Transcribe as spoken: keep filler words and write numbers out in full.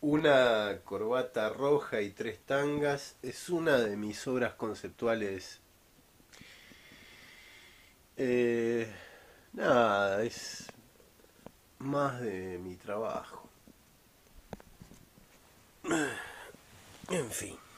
Una corbata roja y tres tangas es una de mis obras conceptuales. Eh, nada, es más de mi trabajo. En fin.